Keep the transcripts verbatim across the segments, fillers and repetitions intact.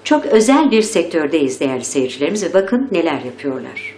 Çok özel bir sektördeyiz değerli seyircilerimiz ve bakın neler yapıyorlar.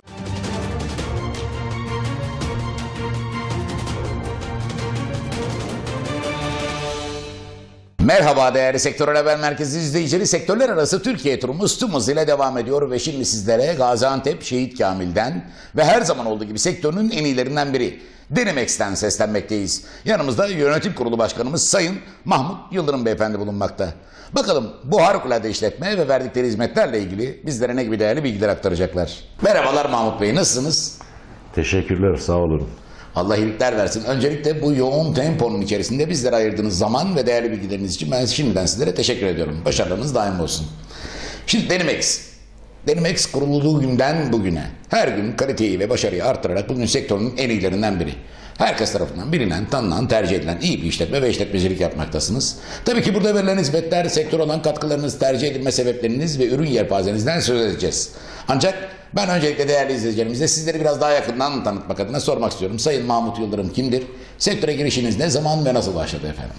Merhaba değerli Sektörel Haber Merkezi izleyicileri. Sektörler arası Türkiye turumuz tüm hızıyla devam ediyor ve şimdi sizlere Gaziantep Şehit Kamil'den ve her zaman olduğu gibi sektörün en iyilerinden biri Denimex'ten seslenmekteyiz. Yanımızda Yönetim Kurulu Başkanımız Sayın Mahmut Yıldırım Beyefendi bulunmakta. Bakalım bu harikulade işletme ve verdikleri hizmetlerle ilgili bizlere ne gibi değerli bilgiler aktaracaklar. Merhabalar Mahmut Bey, nasılsınız? Teşekkürler, sağ olun. Allah iyilikler versin. Öncelikle bu yoğun temponun içerisinde bizlere ayırdığınız zaman ve değerli bilgileriniz için ben şimdiden sizlere teşekkür ediyorum. Başarılarınız daim olsun. Şimdi Denimex. Denimex kurulduğu günden bugüne her gün kaliteyi ve başarıyı arttırarak bugün sektörün en iyilerinden biri. Herkes tarafından bilinen, tanınan, tercih edilen iyi bir işletme ve işletmecilik yapmaktasınız. Tabii ki burada verilen hizmetler, sektör olan katkılarınız, tercih edilme sebepleriniz ve ürün yelpazenizden söz edeceğiz. Ancak ben öncelikle değerli izleyicilerimize sizleri biraz daha yakından tanıtmak adına sormak istiyorum. Sayın Mahmut Yıldırım kimdir? Sektöre girişiniz ne zaman ve nasıl başladı efendim?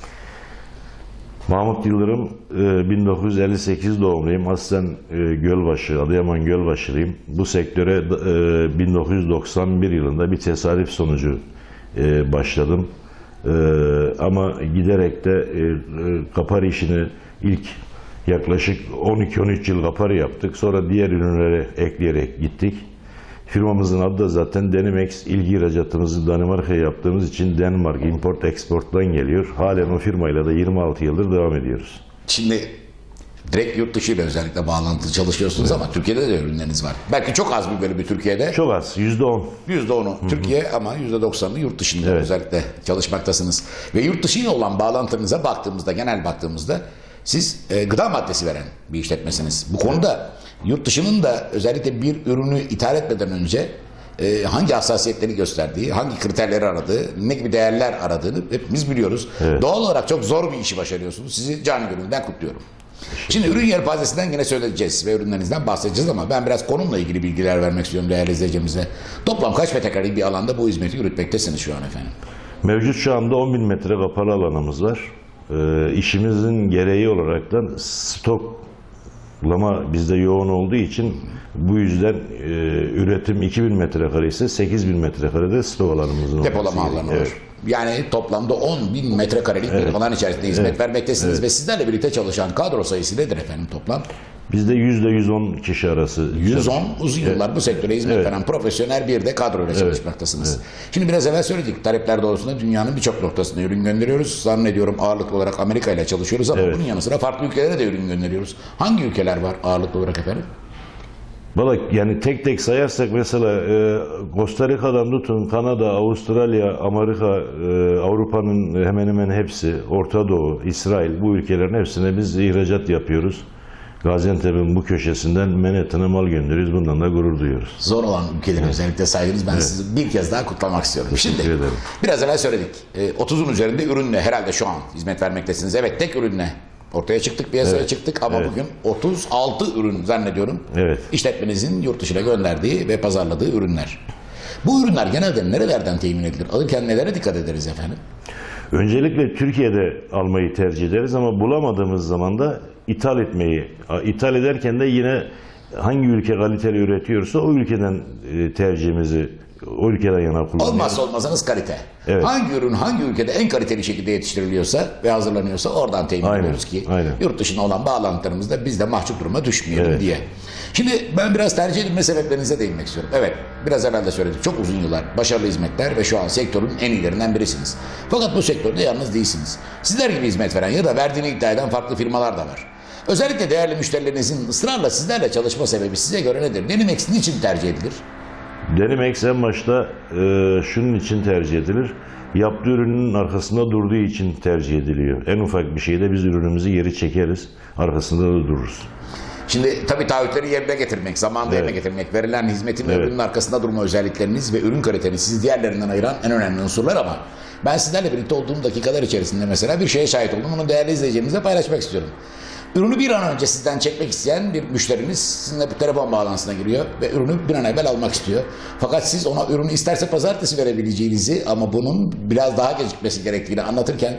Mahmut Yıldırım, bin dokuz yüz elli sekiz doğumluyum. Aslen Gölbaşı, Adıyaman Gölbaşılıyım. Bu sektöre bin dokuz yüz doksan bir yılında bir tesadüf sonucu başladım. Ama giderek de kapari işini ilk yaklaşık on iki on üç yıl kapari yaptık. Sonra diğer ürünleri ekleyerek gittik. Firmamızın adı da zaten Denimex. İlgi ihracatımızı Danimarka'ya yaptığımız için Denmark Import Export'tan geliyor. Halen o firmayla da yirmi altı yıldır devam ediyoruz. Şimdi direkt yurt dışı ile özellikle bağlantılı çalışıyorsunuz, evet. Ama Türkiye'de de ürünleriniz var. Belki çok az bir bölümü Türkiye'de. Çok az, yüzde on. Yüzde onu Türkiye ama yüzde doksanı yurt dışında, evet. Özellikle çalışmaktasınız. Ve yurt dışıyla olan bağlantınıza baktığımızda, genel baktığımızda siz e, gıda maddesi veren bir işletmesiniz. Bu konuda yurt dışının da özellikle bir ürünü ithal etmeden önce e, hangi hassasiyetleri gösterdiği, hangi kriterleri aradığı, ne gibi değerler aradığını hepimiz biliyoruz. Evet. Doğal olarak çok zor bir işi başarıyorsunuz. Sizi canı gönülden kutluyorum. Şimdi ürün yelpazesinden yine söyleyeceğiz ve ürünlerinizden bahsedeceğiz ama ben biraz konumla ilgili bilgiler vermek istiyorum değerli izleyicimize. Toplam kaç metrekarelik bir alanda bu hizmeti yürütmektesiniz şu an efendim? Mevcut şu anda on bin metre kapalı alanımız var. Ee, işimizin gereği olaraktan stoklama bizde yoğun olduğu için bu yüzden e, üretim iki bin metrekare ise sekiz bin metrekarede stok alanımızın depolama alanı evet. var. Yani toplamda on bin metrekarelik evet. bir alan içerisinde hizmet evet. vermektesiniz evet. ve sizlerle birlikte çalışan kadro sayısı nedir efendim toplam? Bizde yüzde yüz on kişi arası. yüz on uzun yıllar evet. bu sektöre hizmet evet. veren profesyonel bir de kadroyla evet. çalışmaktasınız. Evet. Şimdi biraz evvel söyledik, talepler doğrultusunda dünyanın birçok noktasına ürün gönderiyoruz. Zannediyorum ağırlıklı olarak Amerika ile çalışıyoruz ama evet. bunun yanı sıra farklı ülkelere de ürün gönderiyoruz. Hangi ülkeler var ağırlıklı olarak efendim? Valla yani tek tek sayarsak mesela e, Costa Rica'dan tutun Kanada, Avustralya, Amerika, e, Avrupa'nın hemen hemen hepsi, Orta Doğu, İsrail, bu ülkelerin hepsine biz ihracat yapıyoruz. Gaziantep'in bu köşesinden Manhattan'a mal gönderiyoruz. Bundan da gurur duyuyoruz. Zor olan ülkeleri evet. özellikle saydınız. Ben evet. sizi bir kez daha kutlamak istiyorum. Teşekkür Şimdi ederim. Biraz evvel söyledik. otuzun üzerinde ürünle herhalde şu an hizmet vermektesiniz. Evet, tek ürünle ortaya çıktık, piyasaya evet. çıktık ama evet. bugün otuz altı ürün zannediyorum. Evet. İşletmenizin yurt dışına gönderdiği ve pazarladığı ürünler. Bu ürünler genelde nerelerden temin edilir? Alırken nelere dikkat ederiz efendim? Öncelikle Türkiye'de almayı tercih ederiz ama bulamadığımız zaman da ithal etmeyi, ithal ederken de yine hangi ülke kaliteli üretiyorsa o ülkeden tercihimizi o ülkeden yana kullanıyoruz. Olmazsa olmazınız kalite. Evet. Hangi ürün hangi ülkede en kaliteli şekilde yetiştiriliyorsa ve hazırlanıyorsa oradan temin aynen, ediyoruz ki aynen. yurt dışına olan bağlantılarımızda biz de mahcup duruma düşmeyelim evet. diye. Şimdi ben biraz tercih edilme sebeplerinize değinmek istiyorum. Evet, biraz evvel de söyledik. Çok uzun yıllar başarılı hizmetler ve şu an sektörün en iyilerinden birisiniz. Fakat bu sektörde yalnız değilsiniz. Sizler gibi hizmet veren ya da verdiğini iddia eden farklı firmalar da var. Özellikle değerli müşterilerinizin ısrarla sizlerle çalışma sebebi size göre nedir? Denimex niçin tercih edilir? Denimex en başta e, şunun için tercih edilir. Yaptığı ürünün arkasında durduğu için tercih ediliyor. En ufak bir şeyde biz ürünümüzü geri çekeriz, arkasında da dururuz. Şimdi tabii taahhütleri yerine getirmek, zamanında evet. yerine getirmek, verilen hizmetin ve evet. ürünün arkasında durma özellikleriniz ve ürün kaliteniz sizi diğerlerinden ayıran en önemli unsurlar ama ben sizlerle birlikte olduğum dakikalar içerisinde mesela bir şeye şahit oldum. Bunu değerli izleyicilerimizle paylaşmak istiyorum. Ürünü bir an önce sizden çekmek isteyen bir müşteriniz sizinle bir telefon bağlantısına giriyor ve ürünü bir an evvel almak istiyor. Fakat siz ona ürünü isterse pazartesi verebileceğinizi ama bunun biraz daha gecikmesi gerektiğini anlatırken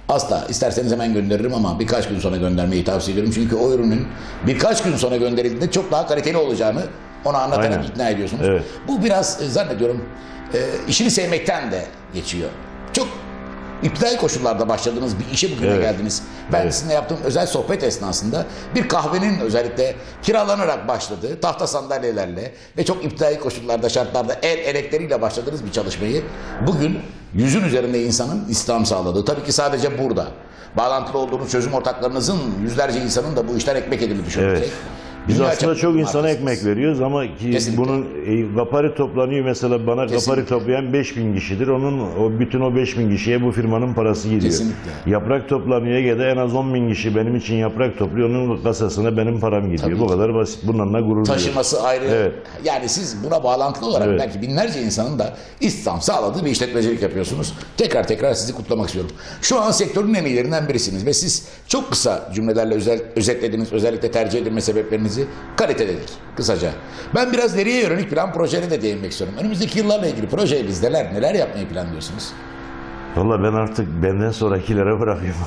Asla. İsterseniz hemen gönderirim ama birkaç gün sonra göndermeyi tavsiye ediyorum. Çünkü o ürünün birkaç gün sonra gönderildiğinde çok daha kaliteli olacağını ona anlatarak Aynen. ikna ediyorsunuz. Evet. Bu biraz e, zannediyorum e, işini sevmekten de geçiyor. Çok İptidai koşullarda başladığınız bir işe bugüne Evet. geldiniz. Ben Evet. sizinle yaptığım özel sohbet esnasında bir kahvenin özellikle kiralanarak başladığı tahta sandalyelerle ve çok iptidai koşullarda, şartlarda el elekleriyle başladığınız bir çalışmayı bugün yüzün üzerinde insanın istihdam sağladığı. Tabii ki sadece burada. Bağlantılı olduğunuz çözüm ortaklarınızın yüzlerce insanın da bu işten ekmek edildiğini düşünecek. Evet. Biz Dünya aslında çapında çok insana markasınız. ekmek veriyoruz ama ki Kesinlikle. bunun e, gapari toplanıyor, mesela bana Kesinlikle. gapari toplayan beş bin kişidir. Onun o bütün o beş bin kişiye bu firmanın parası gidiyor. Kesinlikle. Yaprak toplanıyor Ege'de en az on bin kişi benim için yaprak topluyor. Onun kasasına benim param gidiyor. Tabii Bu ki. kadar basit. Bununla gurur duyuyorum. Taşıması ayrı. Evet. Yani siz buna bağlantılı olarak Evet. belki binlerce insanın da istihdam sağladığı bir işletmecilik yapıyorsunuz. Tekrar tekrar sizi kutlamak istiyorum. Şu an sektörün en iyilerinden birisiniz ve siz çok kısa cümlelerle özel, özetlediniz, özellikle tercih edilme sebeplerinizi kalitededir. Kısaca. Ben biraz nereye yönelik plan projeleri de değinmek istiyorum. Önümüzdeki yıllarla ilgili projenizde neler, neler yapmayı planlıyorsunuz? Valla ben artık benden sonrakilere bırakıyorum.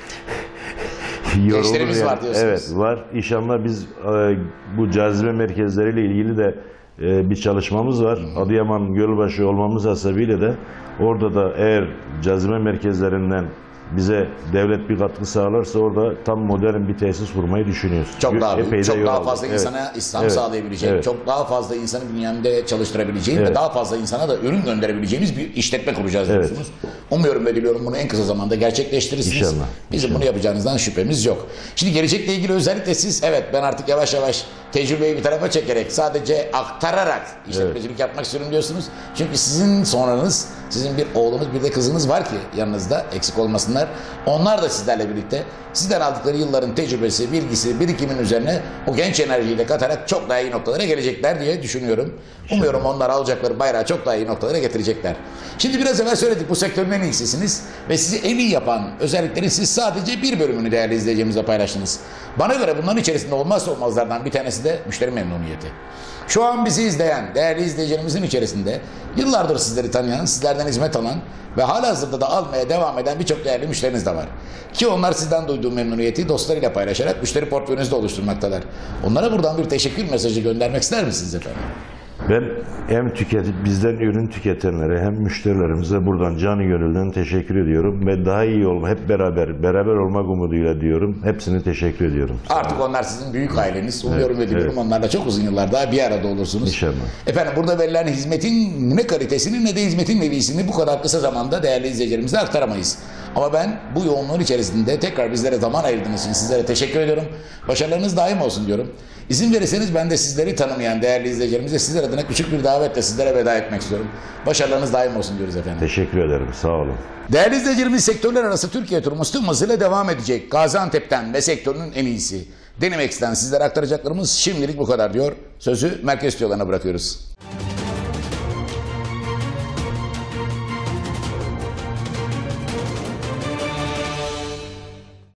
Yorulur Gençlerimiz yani. var diyorsunuz. Evet var. İnşallah biz e, bu cazibe merkezleriyle ilgili de e, bir çalışmamız var. Hı. Adıyaman Gölbaşı olmamız hasebiyle de orada da eğer cazibe merkezlerinden bize devlet bir katkı sağlarsa orada tam modern bir tesis kurmayı düşünüyoruz. Çok daha büyük, Epey de çok yol daha aldık. fazla Evet. insana istihdam Evet. sağlayabileceği, Evet. çok daha fazla insanı bünyemde çalıştırabileceği ve Evet. daha fazla insana da ürün gönderebileceğimiz bir işletme kuracağız Evet. diyorsunuz. Umuyorum ve diliyorum bunu en kısa zamanda gerçekleştirirsiniz. İnşallah. Bizim İnşallah. bunu yapacağınızdan şüphemiz yok. Şimdi gelecekle ilgili özellikle siz, evet ben artık yavaş yavaş tecrübeyi bir tarafa çekerek sadece aktararak işletmecilik yapmak istiyorum diyorsunuz. Çünkü sizin sonranız, sizin bir oğlunuz bir de kızınız var ki yanınızda, eksik olmasınlar. Onlar da sizlerle birlikte sizden aldıkları yılların tecrübesi, bilgisi, birikimin üzerine o genç enerjiyi de katarak çok daha iyi noktalara gelecekler diye düşünüyorum. Umuyorum onlar alacakları bayrağı çok daha iyi noktalara getirecekler. Şimdi biraz evvel söyledik, bu sektörün en iyisisiniz ve sizi en iyi yapan özellikleri siz sadece bir bölümünü değerli izleyicilerimizle paylaştınız. Bana göre bunların içerisinde olmazsa olmazlardan bir tanesi de müşteri memnuniyeti. Şu an bizi izleyen değerli izleyicilerimizin içerisinde yıllardır sizleri tanıyan, sizlerden hizmet alan ve halihazırda da almaya devam eden birçok değerli müşteriniz de var. Ki onlar sizden duyduğu memnuniyeti dostlarıyla paylaşarak müşteri portföyünüzü de oluşturmaktalar. Onlara buradan bir teşekkür mesajı göndermek ister misiniz efendim? Ben hem tüketip bizden ürün tüketenlere hem müşterilerimize buradan canı gönülden teşekkür ediyorum ve daha iyi olma, hep beraber beraber olmak umuduyla diyorum. Hepsine teşekkür ediyorum. Artık onlar sizin büyük aileniz. Umuyorum Evet, ve diliyorum evet. onlarla çok uzun yıllar daha bir arada olursunuz. İnşallah. Efendim burada verilen hizmetin ne kalitesini ne de hizmetin nevisini bu kadar kısa zamanda değerli izleyicilerimize aktaramayız. Ama ben bu yoğunluğun içerisinde tekrar bizlere zaman ayırdığınız için sizlere teşekkür ediyorum. Başarılarınız daim olsun diyorum. İzin verirseniz ben de sizleri tanımayan değerli izleyicilerimize sizler adına küçük bir davetle sizlere veda etmek istiyorum. Başarılarınız daim olsun diyoruz efendim. Teşekkür ederim. Sağ olun. Değerli izleyicilerimiz, sektörler arası Türkiye turumuz tüm hızıyla devam edecek. Gaziantep'ten ve sektörünün en iyisi Denimex'ten sizlere aktaracaklarımız şimdilik bu kadar diyor. Sözü merkez stüdyolarına bırakıyoruz.